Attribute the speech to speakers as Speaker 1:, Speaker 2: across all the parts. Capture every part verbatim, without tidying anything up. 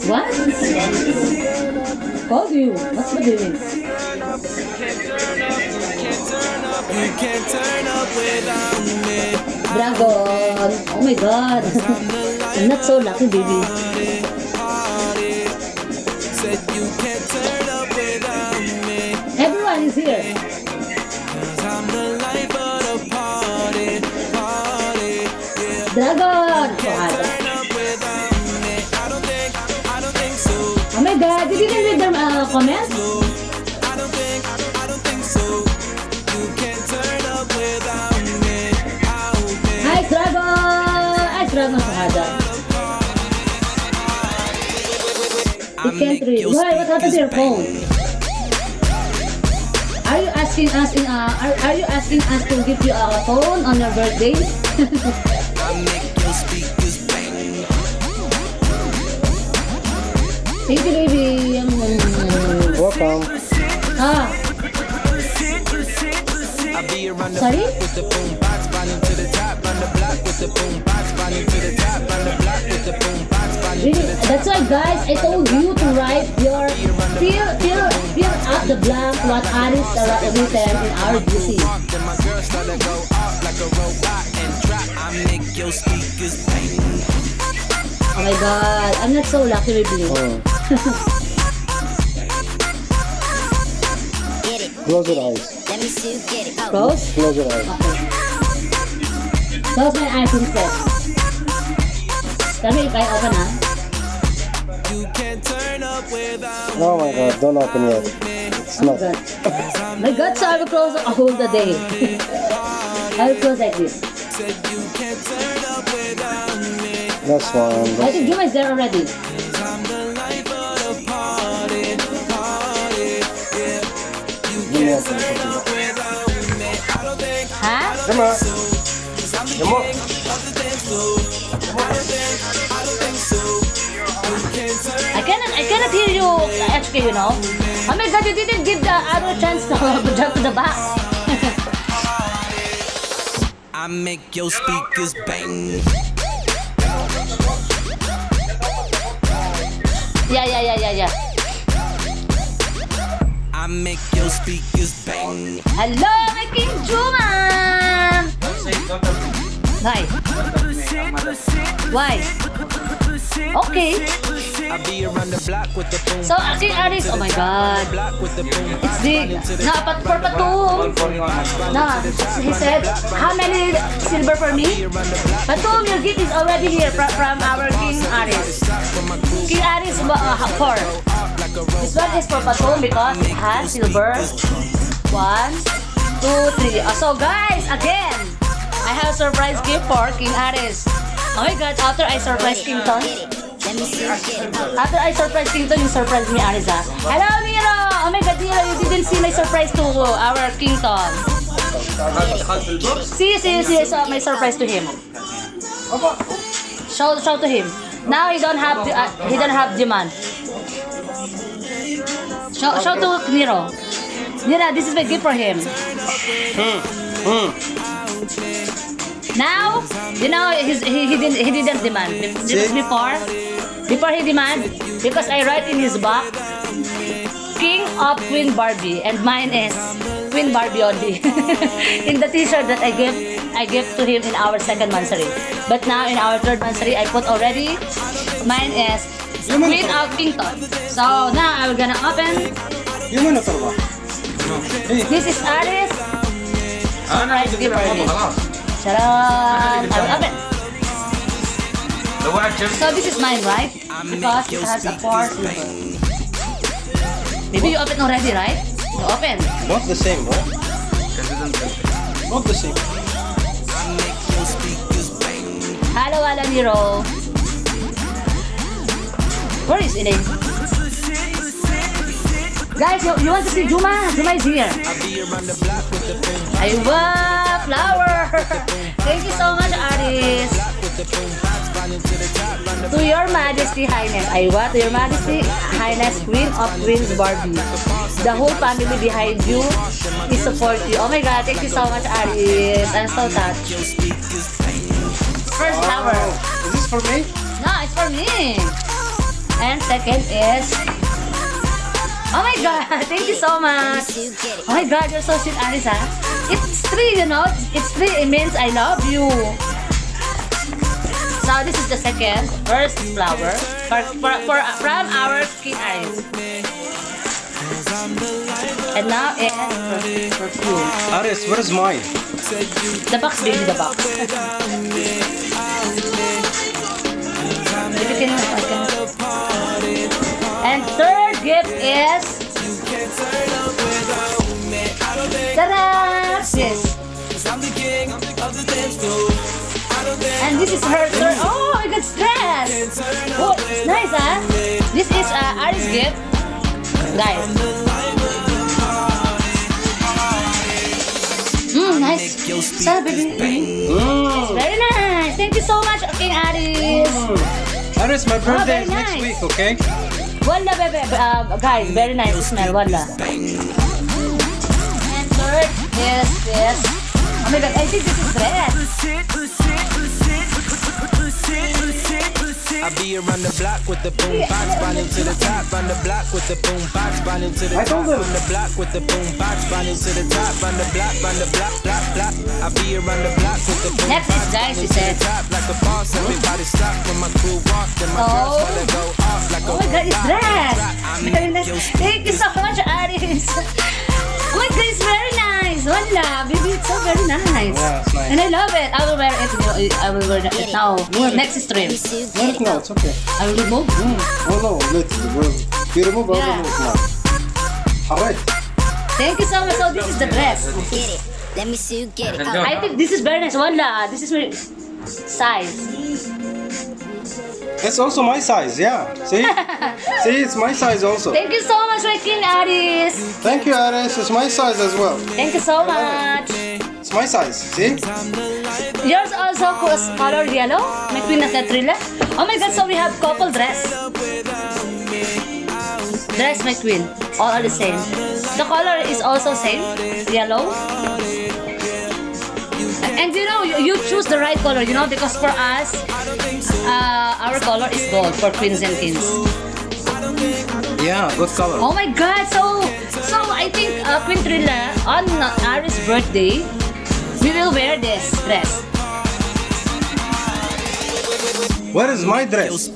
Speaker 1: What? Called you. What's the doing?
Speaker 2: You can't turn up without me.
Speaker 1: Dragon. Oh my god. I'm not so lucky, baby.
Speaker 2: Said you can't turn up without me.
Speaker 1: Everyone is here.
Speaker 2: I'm the life of the party, party. Yeah.
Speaker 1: Dragon.
Speaker 2: Turn up without me. I don't think, I don't think so.
Speaker 1: Oh my god, you didn't read their uh, comments?
Speaker 2: I don't think, I don't think so. You can't turn up without me.
Speaker 1: Hi, Dragon. Hi, Dragon Shahada. You can't read. Why? What happened to your phone? Are you asking us in uh, are, are you asking us to give you a phone on your birthday?
Speaker 2: I make your speakers bang.
Speaker 1: Thank you, baby. Um,
Speaker 3: Welcome.
Speaker 1: ah,
Speaker 2: I be around the
Speaker 1: sorry?
Speaker 2: block with the boom box, running to the top, run the block with the boom box, running to the top, run the block with the boom box, running to
Speaker 1: Really?
Speaker 2: the top.
Speaker 1: That's why, guys, I told you to write your fill fill fill up the blank what Aris uh, written in our G C.
Speaker 2: Then my girl started go off like a robot and drop. I make your speakers bang.
Speaker 1: Oh my god, I'm not so lucky with you.
Speaker 3: Oh. Close your eyes.
Speaker 4: Let me see you get it. Oh.
Speaker 1: Close?
Speaker 3: Close your eyes.
Speaker 1: Okay. Close my eyes instead. Tell me if I open, huh?
Speaker 2: You can't turn up without
Speaker 3: Oh my god, don't open yet. It's
Speaker 1: Oh my
Speaker 3: not.
Speaker 1: god. My god, so I will close a whole the day. I will close like this.
Speaker 2: said you can't turn up without me.
Speaker 3: That's one.
Speaker 1: I think Juma is there already.
Speaker 2: I'm the life of the party, party, yeah. You
Speaker 3: Give me a
Speaker 2: can't turn up without me. I don't think
Speaker 1: Huh?
Speaker 3: Come on.
Speaker 2: I'm the
Speaker 3: Come on.
Speaker 2: king of the dance floor. I don't think, I don't think so. You can't turn
Speaker 1: I cannot, I cannot hear you, H K, you know. Oh my god, you didn't give the other chance to jump to the back.
Speaker 2: I make your speakers bang.
Speaker 1: Yeah, yeah, yeah, yeah, yeah.
Speaker 2: I make your speakers bang.
Speaker 1: Hello, my King Juma! Why? Why? Okay.
Speaker 2: I be around the block with the boom.
Speaker 1: So, King Aris, oh my god.
Speaker 2: Block with the boom.
Speaker 1: It's big. No, but for Patum. No, he said, how many silver for me? Patum, your gift is already here from, from our King Aris. King Aris, uh, four. This one is for Patum because it has silver. One, two, three. Uh, so guys, again, I have a surprise gift for King Aris. Oh my god, after I surprise King Ton.
Speaker 4: Let me see you get it. Oh.
Speaker 1: After I surprise King Ton, you surprise me, Aris, ah. Hello, Nero! Oh my god, Nero, you didn't see my surprise to our King Ton. See, see, see, so my surprise to him. Show, show to him. Now he don't have, uh, he don't have demand. Show, show to Nero. Nero, this is my gift for him. Now, you know, he's, he, he didn't, he didn't demand. This is before, before he demand, because I write in his box, King of Queen Barbie, and mine is Queen Barbie only. In the t-shirt that I give, I give to him in our second monthsary. But now in our third monthsary, I put already, mine is Queen of Kington. So now I'm gonna open. This is Aris. Surprise gift for me. Charan! I will open. So this is mine, right? Because it has a four silver. Maybe you open already, right? You open.
Speaker 3: Not the same, bro. Not the same.
Speaker 1: Hello, hello, Nero. Where is Ine? Guys, you, you want to see Juma? Juma is here. Aywa, flower. Thank you so much, Aris. To your Majesty Highness. Aywa, to your Majesty Highness, Queen of Queens Barbie. The whole family behind you is support you. Oh my God, thank you so much, Aris. I'm so touched. First flower.
Speaker 3: Is this for me?
Speaker 1: No, it's for me. And second is... Oh my god, thank you so much. Oh my god, you're so sweet, Aris, ha? It's three, you know? It's three, it means I love you. So this is the second, first flower for, for, for, from our King Aris. And now it's perfume.
Speaker 3: Aris, where's mine?
Speaker 1: The box, baby, the box. If you can, I can. And third gift is... Ta-da! Yes. And this is her third... Oh, I got dress! Oh, it's nice, huh? This is uh, Aris' gift. Guys. Mmm, nice. Sarap, baby.
Speaker 3: Mm.
Speaker 1: Very nice. Thank you so much, King Aris.
Speaker 3: Mm. Aris, my birthday
Speaker 1: very
Speaker 3: is next
Speaker 1: nice.
Speaker 3: week, okay?
Speaker 1: Wala, baby. Uh, guys, very nice smell. Wala. And third is this. Oh my god, I think this is dress.
Speaker 2: I be around the block with the boom box, running to the top, run the block with the boom box, running to the
Speaker 3: I
Speaker 2: top,
Speaker 3: told him.
Speaker 2: run the block with the boom box, running to the top, run the block, run the block, block, block. I be around the block with the boom
Speaker 1: Next is guys, she said.
Speaker 2: top like a boss, everybody stop when my crew walk, then my girls
Speaker 1: Oh.
Speaker 2: wanna go off like a
Speaker 1: Oh my god, it's dress. Very nice. Thank you so much, Aris. Oh my god, it's very nice. Wala, baby, it's so very nice.
Speaker 3: Yeah, it's nice.
Speaker 1: And I love it. I will wear it. I will wear it now. Next stream.
Speaker 3: Let it now, it's okay.
Speaker 1: I will remove.
Speaker 3: Mm. Oh no, let's remove. You remove, I'll
Speaker 1: Yeah.
Speaker 3: remove now. Alright.
Speaker 1: Thank you so much. So this is the dress.
Speaker 4: Get it. Let me see you get it.
Speaker 1: I think this is very nice. Wala, this is my size.
Speaker 3: It's also my size, yeah. See? See, it's my size also.
Speaker 1: Thank you so much, my King Aris.
Speaker 3: Thank you, Aris. It's my size as well.
Speaker 1: Thank you so much.
Speaker 3: It's my size, see?
Speaker 1: Yours also was color yellow. My Queen of Catrilla. Oh my god, so we have couple dress. Dress, my Queen. All are the same. The color is also same. Yellow. And you know, you, you choose the right color, you know, because for us, uh, our color is gold for queens and kings.
Speaker 3: Yeah, good color.
Speaker 1: Oh my god, so so I think uh, Queen Trilla, on Aris' birthday, we will wear this dress.
Speaker 3: Where is my dress?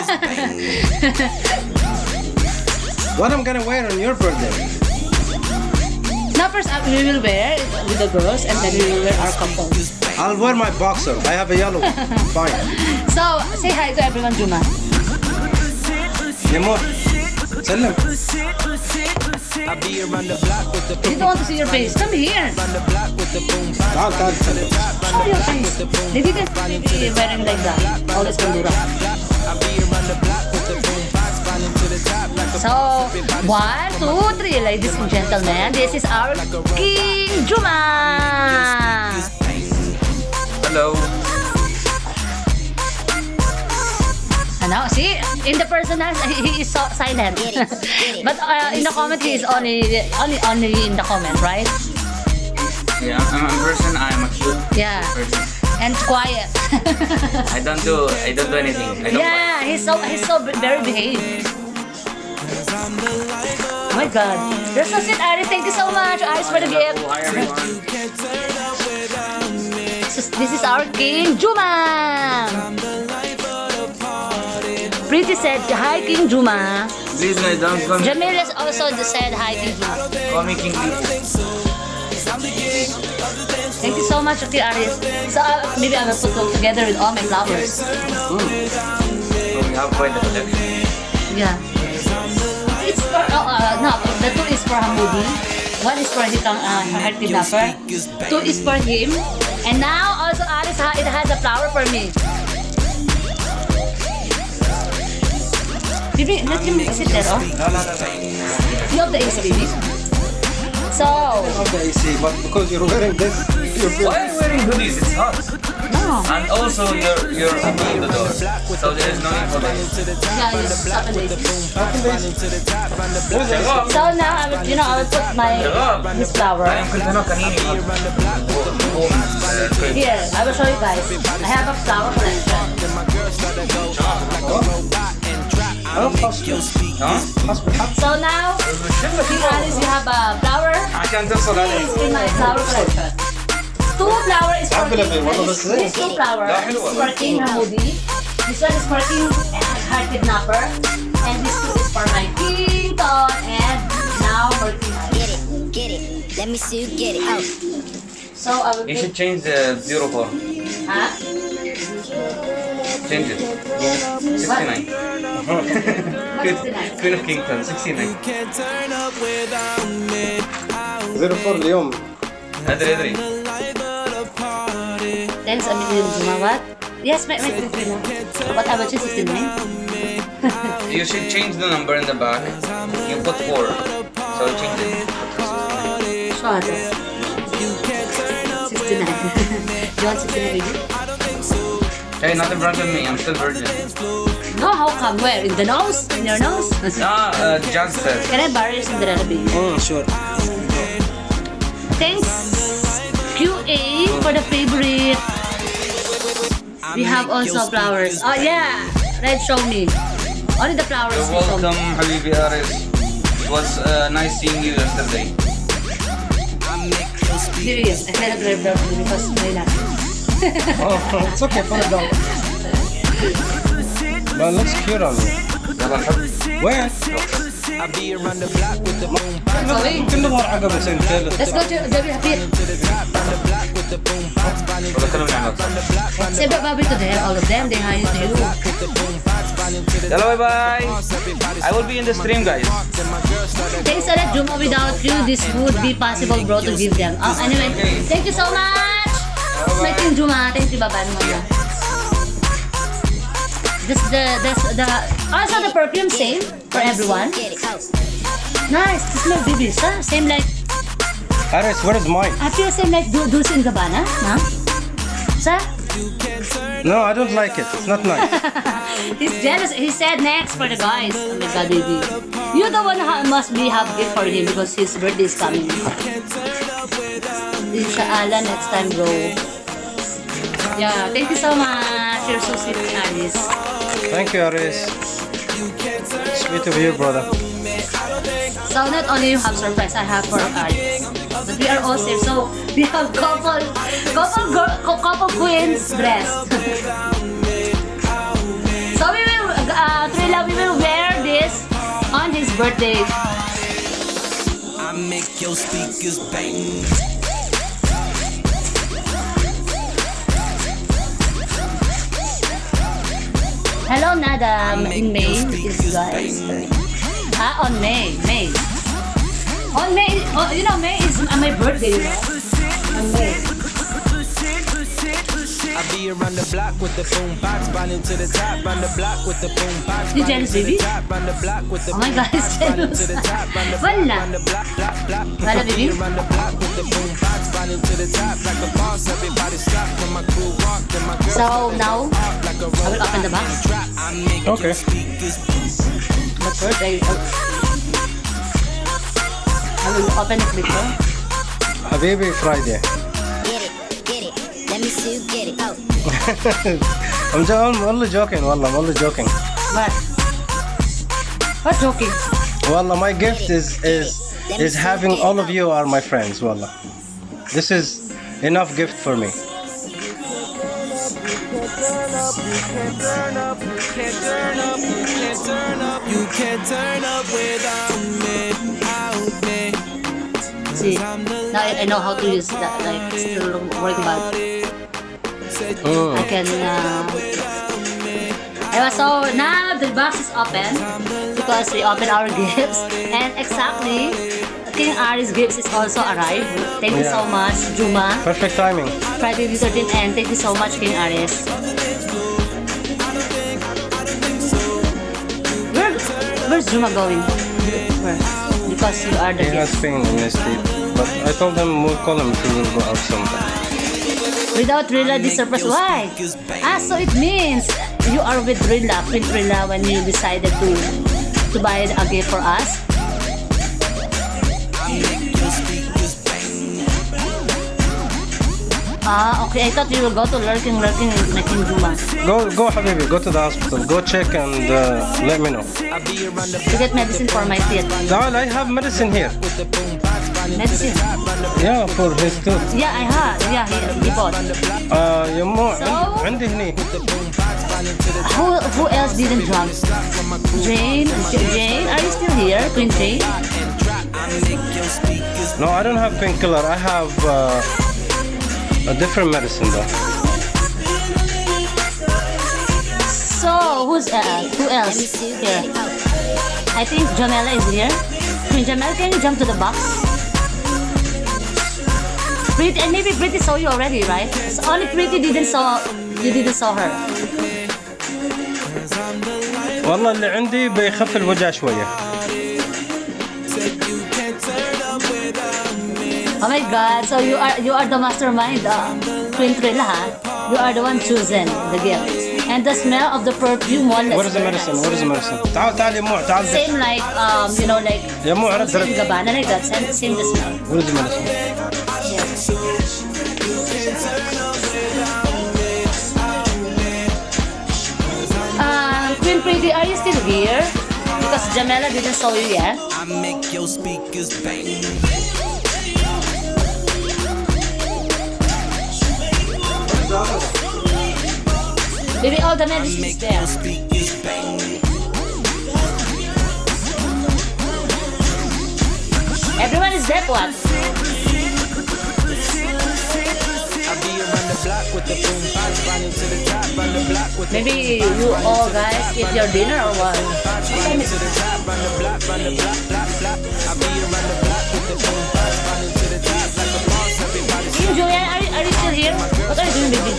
Speaker 3: What I'm gonna wear on your birthday?
Speaker 1: Now first up, we will wear it with the girls and then we will wear our couple.
Speaker 3: I'll wear my boxer. I have a yellow. Fine.
Speaker 1: So, say hi to everyone, Juma.
Speaker 3: Yamor. Salam.
Speaker 2: I be around the block with the
Speaker 1: You don't want to see your face. Come here.
Speaker 2: run the block with the boom box,
Speaker 3: Ta'al, ta'al, ta'al.
Speaker 1: Show your face. They didn't be wearing like that. Always Pandura.
Speaker 2: I be around the block with the boom box, running to the top like a
Speaker 1: So, one, two, three, ladies and gentlemen. This is our King Juma.
Speaker 3: Hello.
Speaker 1: And now, see, in the personal, he is so silent. But uh, in the comment, he is only, only, only in the comment, right?
Speaker 5: Yeah, I'm a person. I'm a cute
Speaker 1: Yeah.
Speaker 5: person.
Speaker 1: And quiet.
Speaker 5: I don't do. I don't do anything. I don't
Speaker 1: Yeah, he's so he's so very behaved. Oh my god. You're so sweet, Aris. Thank you so much, Aris, for the gift.
Speaker 5: Hi everyone.
Speaker 1: This is, this is our King Juma. Pretty said, hi King Juma.
Speaker 5: Please, guys, don't call me,
Speaker 1: Jamil also said hi King Juma.
Speaker 5: call me King please.
Speaker 1: Thank you so much, okay, Aris. So uh, maybe I will put them together with all my flowers.
Speaker 5: So we have quite a collection.
Speaker 1: Yeah. It's for, oh, uh, no, the two is for Hamudi. One is for Hikang, uh, her kidnapper. Two is for him. And now also Aris, ha, it has a flower for me. Baby, let him sit there, oh.
Speaker 5: No, no, no, no.
Speaker 1: You have the A C, baby. So,
Speaker 3: Okay, I see, but because you're wearing this, you're
Speaker 5: Why are you wearing hoodies? It's hot.
Speaker 1: no.
Speaker 5: And also, you're you're opening the door, so there is no need for that.
Speaker 1: Yeah, it's Saturday.
Speaker 5: Shut up.
Speaker 1: So now, I will, you know, I will put my, this flower.
Speaker 5: Ayaw ko na kanini.
Speaker 1: Here, I will show you guys. I have a flower collection.
Speaker 3: Huh?
Speaker 1: So now, King Alice, you have a flower.
Speaker 5: عشان توصل عليه.
Speaker 1: It's in my flower collection. Two flower is for King. This two flower is for King Hamudi. This one is for King Heart Kidnapper. And this two is for my King Ton. And now for King Alice.
Speaker 4: Get it, get it. Let me see you get it out.
Speaker 1: So I will
Speaker 5: You should
Speaker 1: pick.
Speaker 5: change the zero four.
Speaker 1: Huh?
Speaker 5: Change it. sixty-nine. Queen of Kington, sixty-nine.
Speaker 3: zero four اليوم.
Speaker 5: أدري أدري.
Speaker 1: Thanks, I mean, you know what? Yes, my, my Filipino. But I will choose sixty-nine.
Speaker 5: You should change the number in the back. You put four. So change it.
Speaker 1: Sure. sixty-nine. You want sixty-nine, baby?
Speaker 5: Hey, not in front of me. I'm still virgin.
Speaker 1: No, how come? Where? In the nose? In your nose?
Speaker 5: Ah, uh, Jazz says.
Speaker 1: Can I borrow your Cinderella, baby?
Speaker 3: Oh, sure.
Speaker 1: Thanks, Q A, for the favorite. We have also flowers. Oh, yeah. Red, show me. Only the flowers.
Speaker 5: You're
Speaker 1: you show me.
Speaker 5: welcome, Habibi Aris. It was uh, nice seeing you yesterday.
Speaker 1: Serious. I cannot grab them because why not?
Speaker 3: Oh, it's okay. Put it down. But it looks cute on me. Where?
Speaker 2: I be around the block with the boom box.
Speaker 1: Going.
Speaker 3: كله ظهر عقب عشان كذا.
Speaker 1: Let's go to W Happy.
Speaker 2: To the top, round the block with the boom box. Volume
Speaker 5: ولا كلام نعمل.
Speaker 1: Say bye-bye to them, all of them. They hide you.
Speaker 2: with the boom box. Volume to the
Speaker 5: Hello, bye bye. I will be in the stream, guys.
Speaker 2: then my girl started
Speaker 1: Thanks a lot, Juma. Without you, this would be possible, bro, to give them. Oh, anyway, thank you so much. My King Juma. Thank you, bye-bye, mama. This the this the also the perfume same for everyone.
Speaker 4: Get it out.
Speaker 1: Nice. This smell babies, huh? Same like
Speaker 3: Aris, where is mine?
Speaker 1: I feel same like Du- Dulce and Gabbana, huh? Sir?
Speaker 3: No, I don't like it. It's not nice.
Speaker 1: He's jealous. He said next for the guys. Oh my god, baby. You're the one who must be have gift for him because his birthday is coming. Inshallah, next time, bro. Yeah, thank you so much. You're so sweet, Alice.
Speaker 3: Thank you, Aris. Sweet of you, brother.
Speaker 1: So not only you have surprise, I have for Alice. But we are all safe. So we have couple, couple, girl, couple queens dressed. So we will, uh, Trilla, we will wear this on his birthday.
Speaker 2: I make your speakers bang.
Speaker 1: Hello, Nadam. In May is guys. Ah, on May, May. On May, oh, you know, May is uh, my birthday, you know. On May.
Speaker 2: I be around the block with the boom box, volume to the top, round the block with the boom box.
Speaker 1: You jealous, baby?
Speaker 2: Round the block with the
Speaker 1: Oh my God, he's jealous. Wala. Wala, baby.
Speaker 2: Round the block with the boom box, volume to the top, like a boss. Everybody stop when my crew walk, then my girl.
Speaker 1: So now, I will open the box.
Speaker 3: Okay.
Speaker 1: But first, I, I will open it before.
Speaker 3: Habibi Friday.
Speaker 4: Get it, get it. Let me see you get it out.
Speaker 3: I'm, jo- I'm only joking, wallah. I'm only joking.
Speaker 1: What? What joking?
Speaker 3: Wallah, my gift is is is having all of you are my friends, wallah. This is enough gift for me.
Speaker 2: You can't turn up without me, out me.
Speaker 1: See, now I, I know how to use that. Like, still working bad.
Speaker 3: Mm.
Speaker 1: I can. Uh, Anyway, so now the box is open because we open our gifts, and exactly King Aris gifts is also arrived. Thank you so
Speaker 3: Yeah.
Speaker 1: much, Juma.
Speaker 3: Perfect timing.
Speaker 1: Friday the thirteenth, and thank you so much, King Aris. Where, where's Juma going? Where? Because you are the
Speaker 3: He has
Speaker 1: gift.
Speaker 3: pain in his teeth, but I told him we'll call him if we will go out sometime.
Speaker 1: Without Rilla, this surprise. Why? Ah, so it means you are with Rilla, with Rilla when you decided to to buy a gift for us. Ah, okay. I thought you will go to lurking, lurking, and making Juma.
Speaker 3: Go, go, Habibi. Go to the hospital. Go check and uh, let me know.
Speaker 1: To get medicine for my teeth.
Speaker 3: Dal, I have medicine here.
Speaker 1: Medicine?
Speaker 3: Yeah, for his tooth.
Speaker 1: Yeah, I have. Yeah, he, he bought.
Speaker 3: Uh, يمو
Speaker 1: So?
Speaker 3: عندي هني.
Speaker 1: Who, who else didn't drunk? Jane? Jane? Are you still here? Queen Jane?
Speaker 3: No, I don't have painkiller. I have uh, a different medicine though.
Speaker 1: So, who's uh, who else here? I think Jamela is here. Queen Jamela, can you jump to the box? Pretty, and maybe Pretty saw you already, right? So only Pretty didn't saw, you didn't saw her.
Speaker 3: والله اللي عندي بيخف الوجع شوية.
Speaker 1: Oh my God! So you are you are the mastermind, uh, Queen Trilla, huh? You are the one choosing the gift, and the smell of the perfume.
Speaker 3: What is the medicine? What is the medicine? تعال تعال يمو تعال.
Speaker 1: Same like um you know like.
Speaker 3: يمو عرفت
Speaker 1: Same Gabbana like that. Same same the smell.
Speaker 3: What is the medicine?
Speaker 1: Yes. Uh, Queen Pretty, are you still here? Because Jamela didn't saw you yet.
Speaker 2: I make your speakers bang.
Speaker 1: Maybe all the medicine is there.
Speaker 2: Speakers bang.
Speaker 1: Everyone is deaf, what? Maybe you all guys eat your dinner or what? Hey, Julian, are you, are you still here? What are you doing, baby?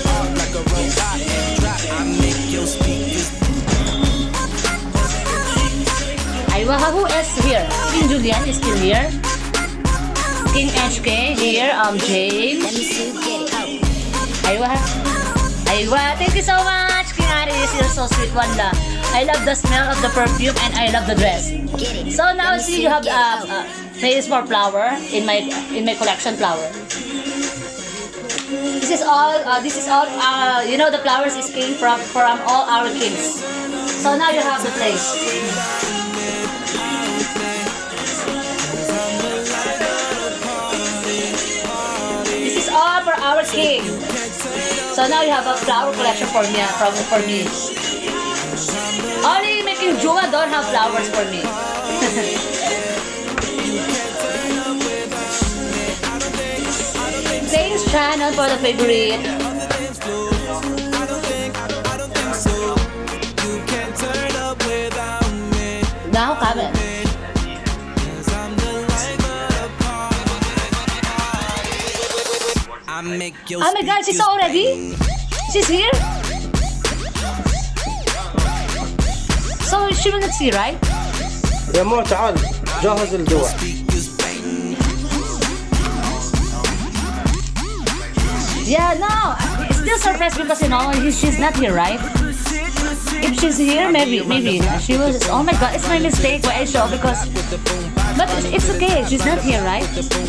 Speaker 1: Aywa, who else here? King Julian is still here. King H K here. Um, James.
Speaker 4: Let me see you get it out.
Speaker 1: Aywa. Aywa, thank you so much, King Aris. You're so sweet, Wanda. I love the smell of the perfume and I love the dress.
Speaker 4: Get it.
Speaker 1: So now
Speaker 4: Let me
Speaker 1: see you have
Speaker 4: get it
Speaker 1: uh,
Speaker 4: out.
Speaker 1: uh, place for flower in my in my collection flower. This is all. Uh, this is all. Uh, you know the flowers is came from from all our kings. So now you have the place. This is all for our king. So now you have a flower collection for me. From for me. Only making Juma don't have flowers for me. Thanks channel for the favorite. Now comment. Oh my God, she's already? She's here? So she will not see, right?
Speaker 3: يمو تعال جهز الدواء.
Speaker 1: Yeah, no, it's still surprised because you know he- she's not here, right? If she's here, maybe, maybe she was. Oh my God, it's my mistake why I show because, but it's, it's okay. She's not here, right?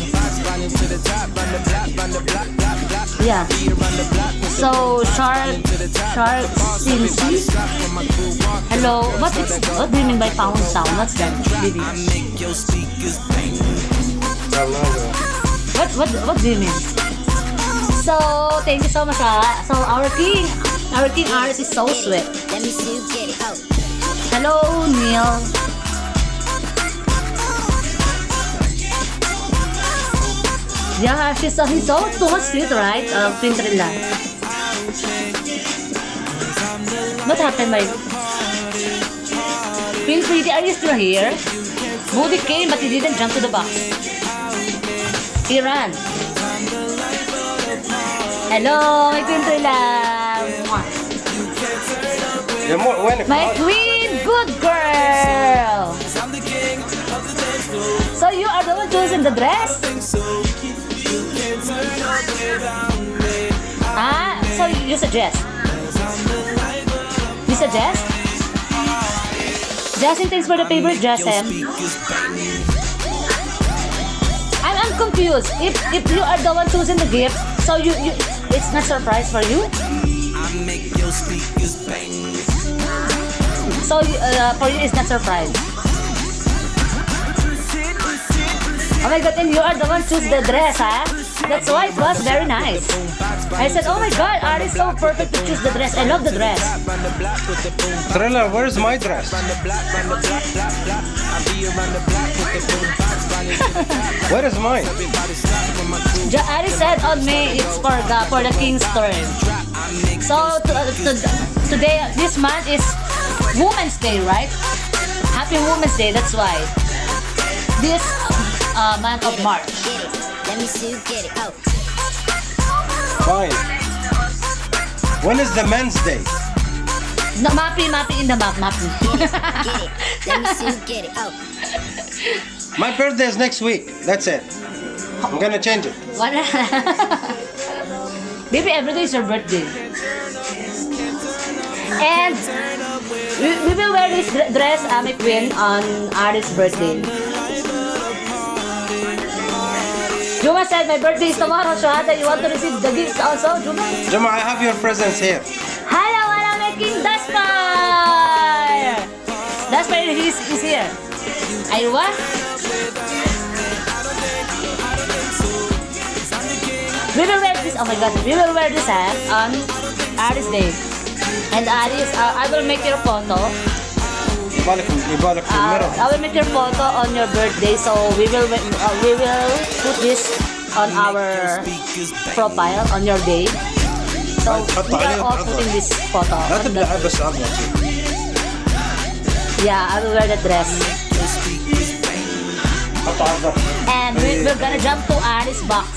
Speaker 1: Yeah. So shark, shark, Cincy. Hello. What is? What do you mean by pound sound? What's that, baby? What what what do you mean? So thank you so much. Uh, so our king, our king Aris is so sweet.
Speaker 4: Let me see you get it out.
Speaker 1: Hello Neil. Yeah, she's so he's so too much sweet, right? Uh, Pintrilla. What happened, my Queen Pretty? Are you still here? Moody came, but he didn't jump to the box. He ran. Hello, my Queen Trilla.
Speaker 3: يمو وينك؟
Speaker 1: My queen, good girl. So you are the one choosing the dress? Ah, so you suggest? You suggest? Justin, thanks for the favorite, Justin. I'm, I'm confused. If if you are the one choosing the gift, so you, you it's not surprise for you. So uh, for you, it's not surprise. Oh my god, and you are the one choose the dress, huh? That's why it was very nice. I said, oh my god, Ari is so perfect to choose the dress. I love the dress.
Speaker 3: Thriller, where's my dress? Where is mine?
Speaker 1: Ja Ari said on me it's for the for the king's turn. So to, uh, to, today, this month is Women's Day, right? Happy Women's Day. That's why this uh, month of March.
Speaker 4: Get it. Let me see you get it. Oh.
Speaker 3: Fine. When is the men's day?
Speaker 1: No, mappy, mappy in the map, mappy.
Speaker 4: Get it. Let me see you get it. Oh.
Speaker 3: My birthday is next week. That's it. I'm gonna change it.
Speaker 1: What? Baby, every day is your birthday. And we, we will wear this dr- dress, Ami Queen, on Ari's birthday. Juma said, my birthday is tomorrow, Shahada. You want to receive the gifts also, Juma?
Speaker 3: Juma, I have your presents here.
Speaker 1: Hello, I'm making Daspar! Daspar is, is here. Aywa? We will wear this, oh my god, we will wear this hat on Ari's day. And Aris, uh, I will make your photo.
Speaker 3: يبالك يبالك في
Speaker 1: Uh,
Speaker 3: المرة.
Speaker 1: I will make your photo on your birthday, so we will uh, we will put this on our profile on your day. So we are all putting this photo.
Speaker 3: لا
Speaker 1: on the-
Speaker 3: تبلع بس أبغى.
Speaker 1: Yeah, I will wear the dress.
Speaker 3: حط عرضك.
Speaker 1: And we, we're gonna jump to Aris box.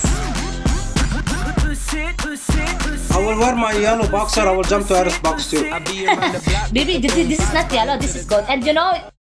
Speaker 3: I will wear my yellow boxer. I will jump to Aris box too.
Speaker 1: Baby, this, this is not yellow, this is gold. And you know,